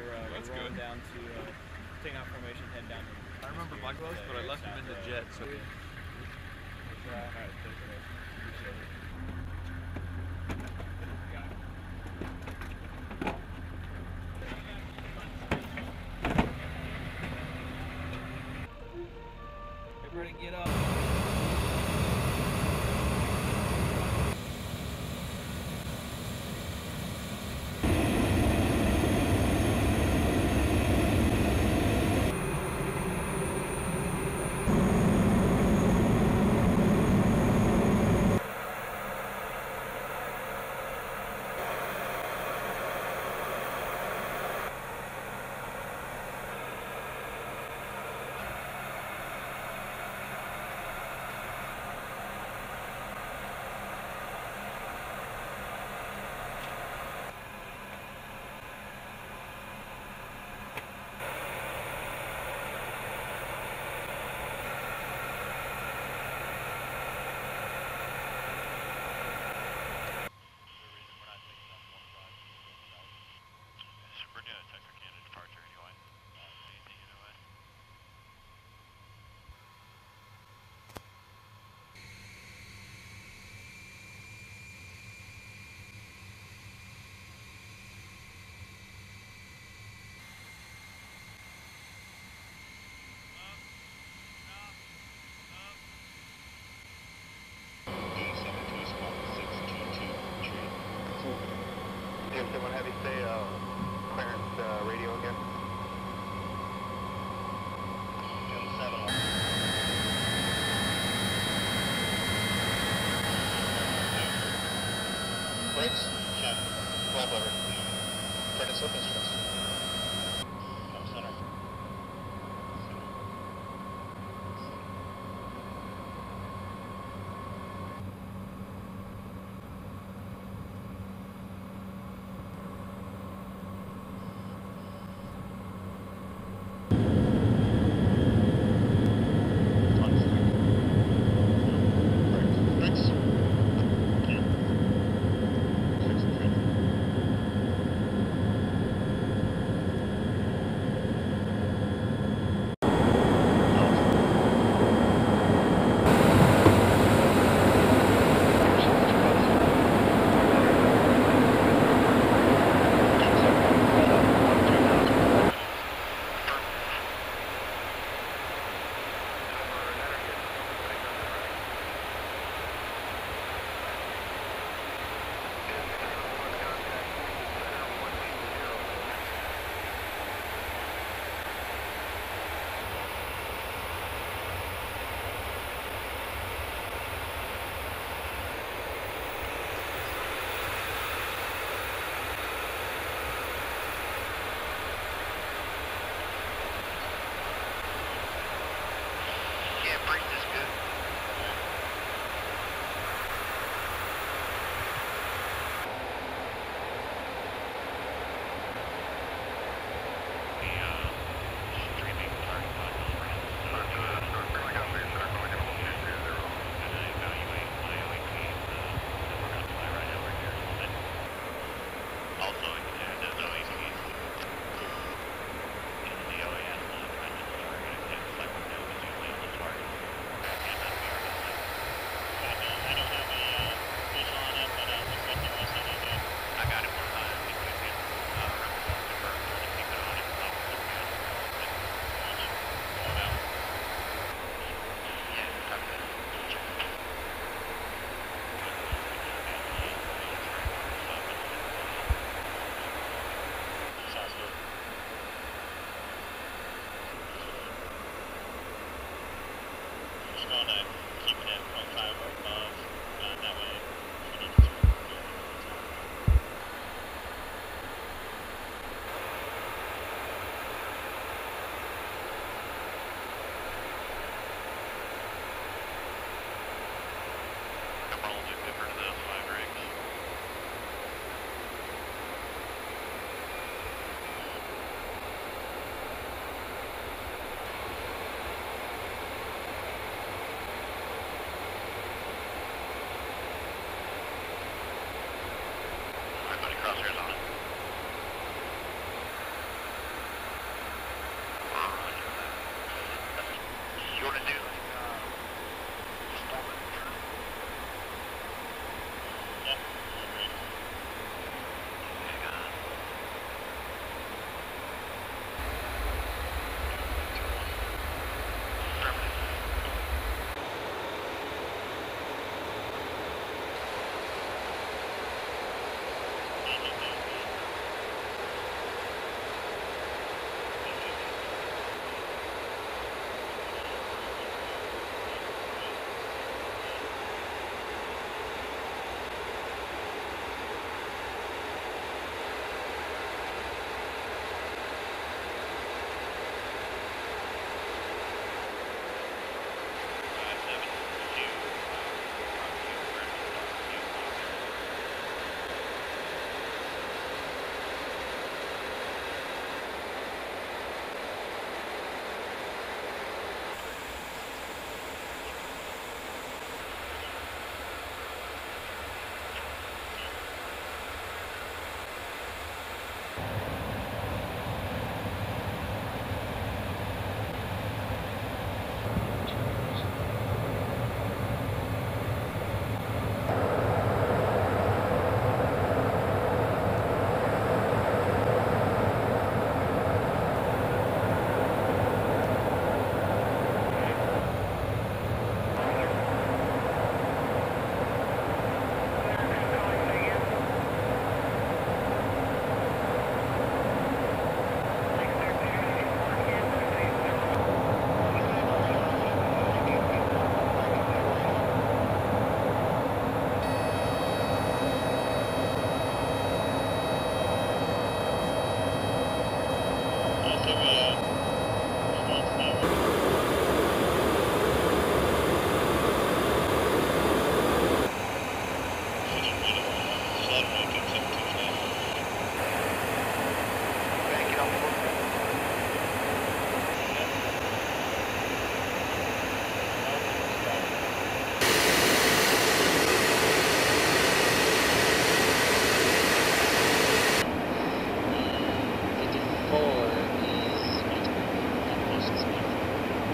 That's rolling good. down to taking out formation, head down. I remember my gloves, but I left them in the jet. So. Alright, thanks, man. Appreciate it. Everybody get up. Someone have you say clearance radio again? 7. Brakes, check. Flat lever. Turn and slip instruments. Come center.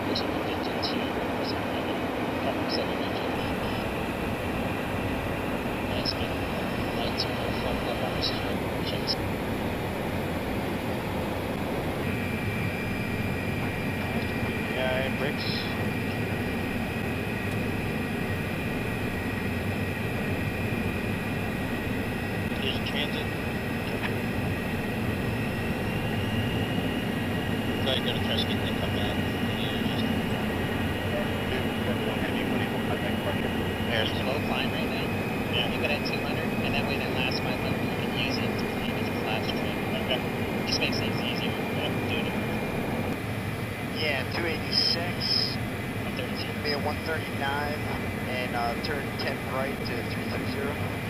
There's a 52 or something like that. Couple 7 engine. Nice big lights are all fucked up on the street. Checks. Yeah, bricks. Is transit. So I go to Trescott and then come back. There's a low climb right now. Yeah. You got at 200, and that way that last 500 you can use it to climb as a flat street. Okay. Just makes things easier. Doing it. Yeah, 286. 132. Be a 139 and turn 10 right to 330.